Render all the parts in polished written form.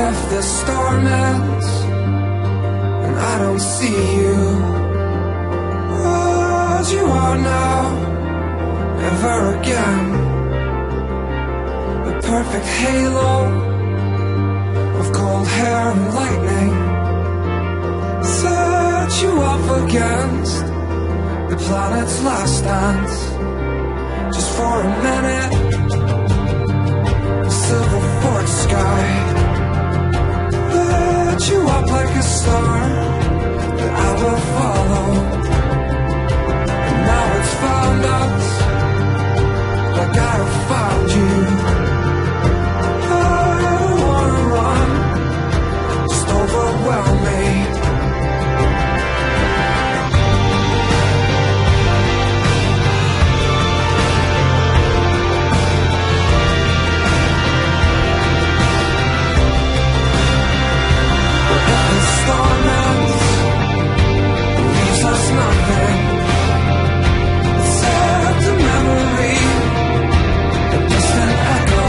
if the storm ends and I don't see you as you are now, ever again. The perfect halo of cold hair and lightning set you up against the planet's last dance. Just for a minute, the silver forked sky lit you up like a star that I will follow. And now it's found us, like I have found you. I don't wanna run, just overwhelm me. Nothing except a memory, a distant echo.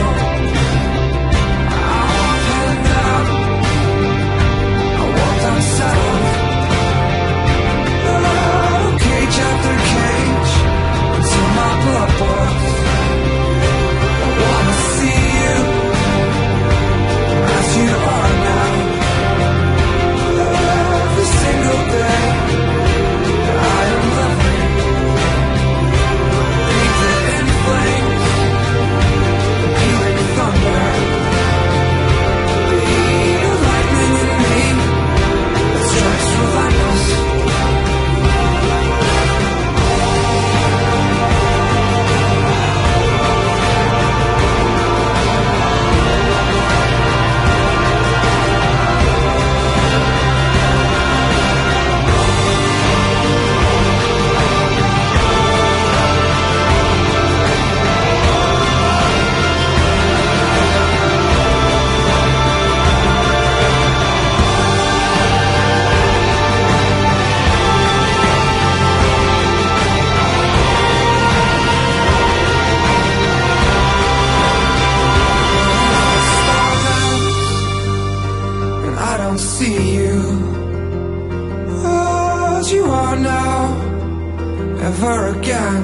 I walk head down, I walked unsettled, out of cage after cage until my blood boils. I wanna see you as you are now, every single day. I am living, breathed in flames, peeling thunder. Be the lightning in me that strikes relentless. See you as you are now, ever again.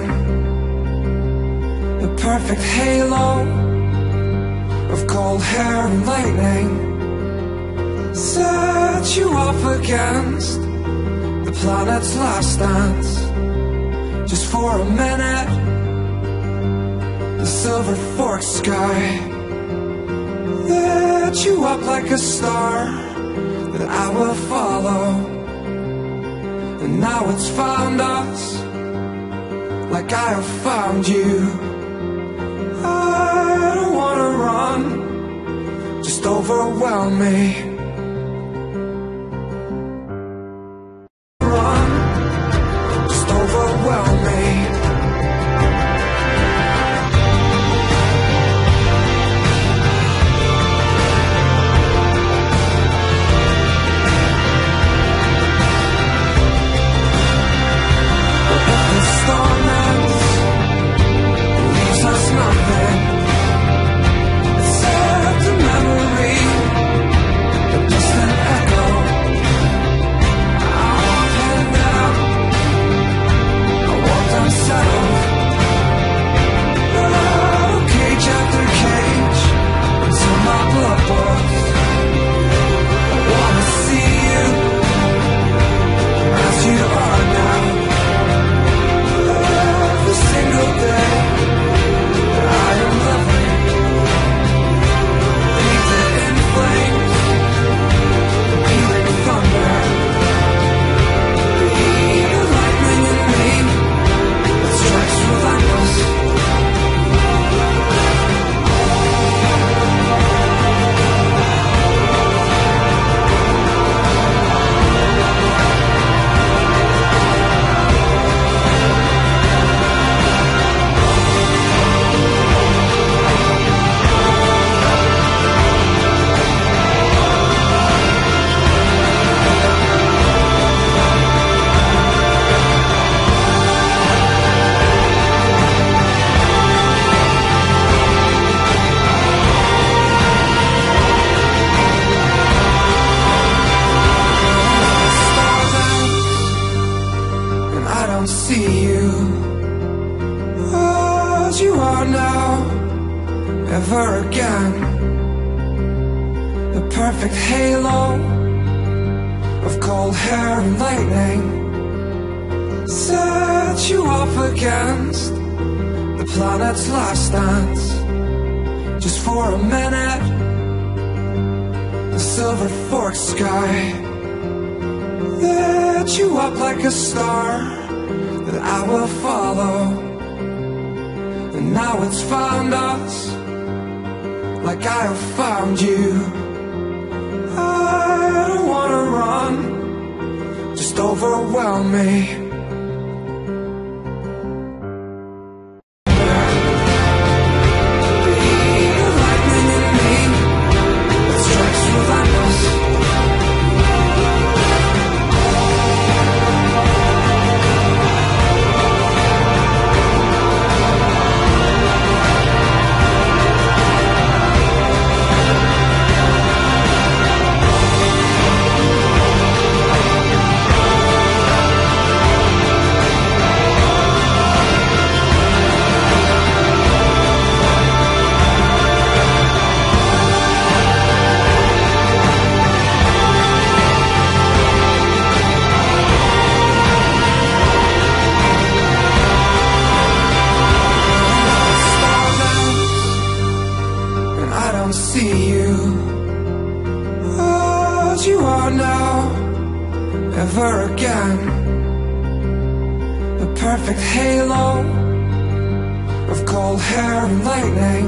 The perfect halo of cold hair and lightning set you up against the planet's last dance. Just for a minute, the silver forked sky lit you up like a star that I will follow. And now it's found us, like I have found you. I don't wanna run, just overwhelm me. Run, just overwhelm me. Nothing except a memory, a ever again. The perfect halo of cold hair and lightning set you off against the planet's last dance. Just for a minute, the silver forked sky lit you up like a star that I will follow. And now it's found us, like I have found you. I don't wanna run, just overwhelm me. See you as you are now, ever again. The perfect halo of cold hair and lightning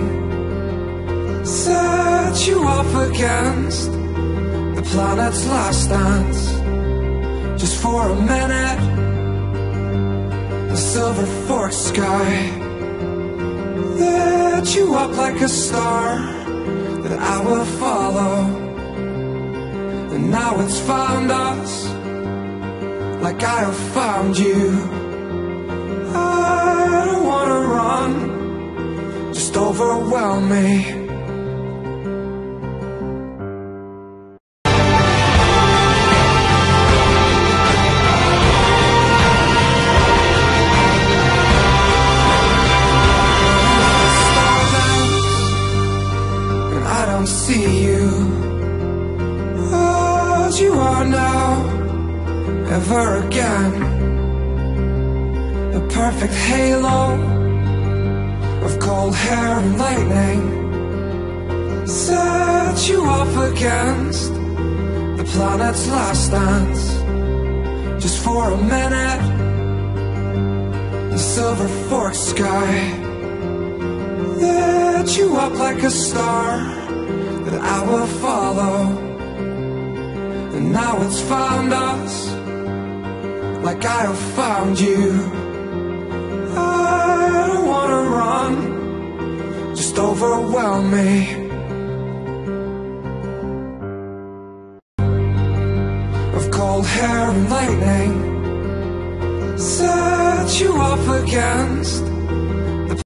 set you off against the planet's last dance. Just for a minute, the silver forked sky lit you up like a star that I will follow. And now it's found us, like I have found you. I don't wanna run, just overwhelm me. See you as you are now, ever again. The perfect halo of cold hair and lightning set you off against the planet's last dance. Just for a minute, the silver forked sky lit you up like a star that I will follow. And now it's found us, like I have found you. I don't wanna run, just overwhelm me. Of cold hair and lightning set you off against